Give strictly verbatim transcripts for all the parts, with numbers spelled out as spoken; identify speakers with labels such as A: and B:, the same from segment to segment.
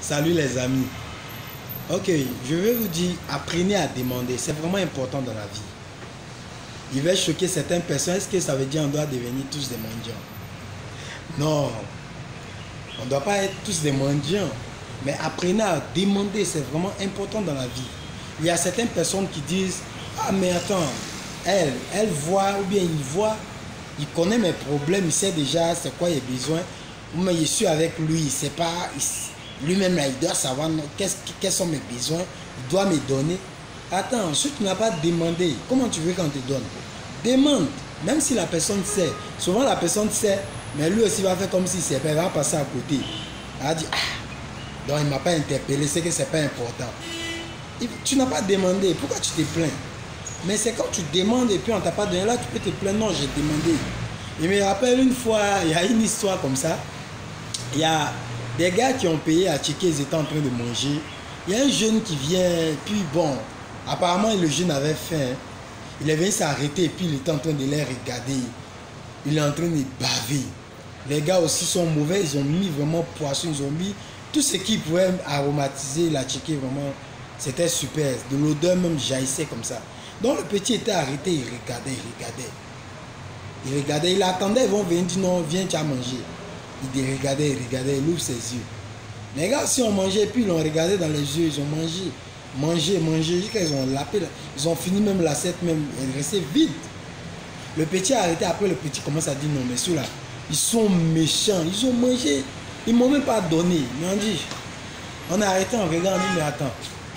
A: Salut les amis. Ok, je vais vous dire, apprenez à demander. C'est vraiment important dans la vie. Il va choquer certaines personnes. Est-ce que ça veut dire qu'on doit devenir tous des mendiants? Non. On ne doit pas être tous des mendiants. Mais apprenez à demander. C'est vraiment important dans la vie. Il y a certaines personnes qui disent, ah mais attends, elle, elle voit ou bien il voit, il connaît mes problèmes, il sait déjà c'est quoi il a besoin. Mais je suis avec lui, il sait pas, lui-même là, il doit savoir qu'est-ce, quels sont mes besoins, il doit me donner. Attends, si tu n'as pas demandé, comment tu veux qu'on te donne? Demande, même si la personne sait. Souvent la personne sait, mais lui aussi va faire comme si c'est pas, il va passer à côté. Il va dire, ah, donc il ne m'a pas interpellé, c'est que c'est pas important. Tu n'as pas demandé, pourquoi tu te plains? Mais c'est quand tu demandes et puis on t'a pas donné, là tu peux te plaindre, non j'ai demandé. Je me rappelle une fois, il y a une histoire comme ça. Il y a des gars qui ont payé à checker, ils étaient en train de manger. Il y a un jeune qui vient, puis bon, apparemment le jeune avait faim. Il est venu s'arrêter et puis il était en train de les regarder. Il est en train de baver. Les gars aussi sont mauvais, ils ont mis vraiment poisson, ils ont mis tout ce qui pouvait aromatiser la checker vraiment. C'était super, de l'odeur même jaillissait comme ça. Donc le petit était arrêté, il regardait, il regardait. Il regardait, il attendait, ils vont venir dire non, viens, tu as mangé. Il regardait, il regardait, il ouvre ses yeux. Les gars aussi ont mangé, puis ils l'ont regardé dans les yeux, ils ont mangé, mangé, mangé, jusqu'à ils ont lapé, ils ont fini même l'assiette, même, elle restait vide. Le petit a arrêté, après le petit commence à dire non, mais ceux-là, ils sont méchants, ils ont mangé, ils ne m'ont même pas donné. Ils m'ont dit, on a arrêté, on regarde, on dit, mais attends,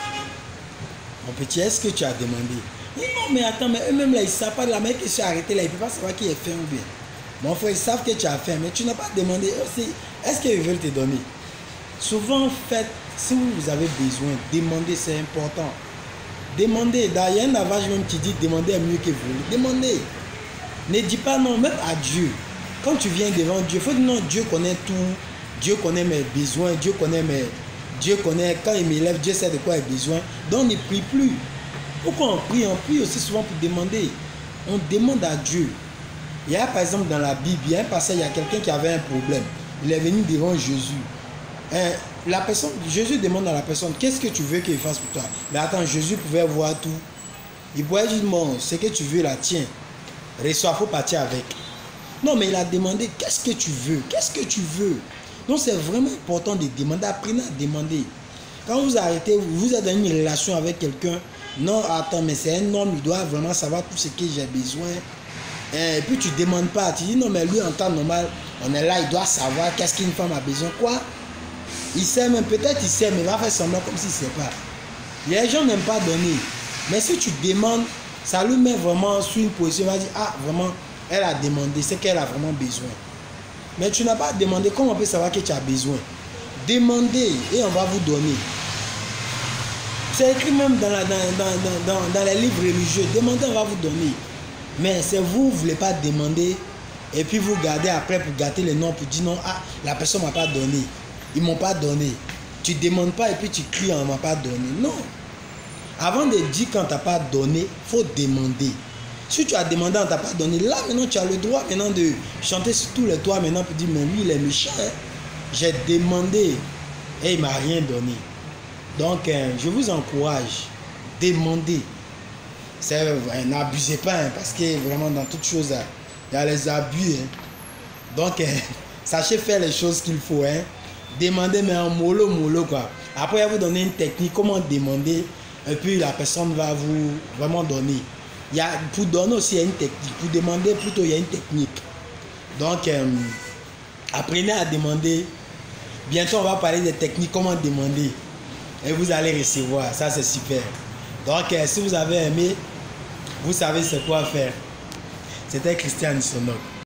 A: mon petit, est-ce que tu as demandé? Non, mais attends, mais eux-mêmes là, ils ne savent pas de la mec qui s'est arrêté là, ils ne peuvent pas savoir qui est faim ou bien. Mon frère, ils savent que tu as faim, mais tu n'as pas demandé aussi. Est-ce qu'ils veulent te donner? Souvent, faites, si vous avez besoin, demandez, c'est important. Demandez. Il y a un adage même qui dit demandez est mieux que vous. Demandez. Ne dis pas non, même à Dieu. Quand tu viens devant Dieu, il faut dire non, Dieu connaît tout. Dieu connaît mes besoins, Dieu connaît mes. Dieu connaît, quand il m'élève, Dieu sait de quoi il a besoin. Donc ne prie plus. Pourquoi on prie? On prie aussi souvent pour demander. On demande à Dieu. Il y a par exemple dans la Bible, il y a un passage, il y a quelqu'un qui avait un problème. Il est venu devant Jésus. Hein, la personne, Jésus demande à la personne, qu'est-ce que tu veux qu'il fasse pour toi? Mais attends, Jésus pouvait voir tout. Il pouvait dire, bon, ce que tu veux là, tiens, reçois, il faut partir avec. Non, mais il a demandé, qu'est-ce que tu veux? Qu'est-ce que tu veux? Donc c'est vraiment important de demander, apprenez à demander. Quand vous arrêtez, vous êtes dans une relation avec quelqu'un, non, attends, mais c'est un homme, il doit vraiment savoir tout ce que j'ai besoin. Et puis tu ne demandes pas, tu dis non, mais lui en temps normal, on est là, il doit savoir qu'est-ce qu'une femme a besoin. Quoi? Il sait même, peut-être il sait, mais il va faire semblant comme s'il ne sait pas. Les gens n'aiment pas donner. Mais si tu demandes, ça lui met vraiment sur une position, il va dire, ah, vraiment, elle a demandé, c'est qu'elle a vraiment besoin. Mais tu n'as pas demandé, comment on peut savoir que tu as besoin? Demandez et on va vous donner. C'est écrit même dans, la, dans, dans, dans, dans les livres religieux, demandez, on va vous donner. Mais c'est vous, vous ne voulez pas demander et puis vous gardez après pour gâter les noms, pour dire non, ah, la personne ne m'a pas donné. Ils ne m'ont pas donné. Tu ne demandes pas et puis tu cries, on ne m'a pas donné. Non. Avant de dire qu'on ne t'a pas donné, il faut demander. Si tu as demandé, on ne t'a pas donné, là maintenant tu as le droit maintenant de chanter sur tous les toits maintenant pour dire, mais lui il est méchant. Hein? J'ai demandé et il ne m'a rien donné. Donc euh, je vous encourage, demandez. N'abusez pas, hein, parce que vraiment dans toute chose, il y a les abus. Hein. Donc, euh, sachez faire les choses qu'il faut. Hein. Demandez, mais en mollo, mollo, quoi. Après, vous donner une technique, comment demander, et puis la personne va vous vraiment donner. Il y a, pour donner aussi, il y a une technique. Pour demander, plutôt, il y a une technique. Donc, euh, apprenez à demander. Bientôt, on va parler des techniques, comment demander. Et vous allez recevoir. Ça, c'est super. Donc, euh, si vous avez aimé, vous savez c'est quoi faire. C'était Christian Sonok.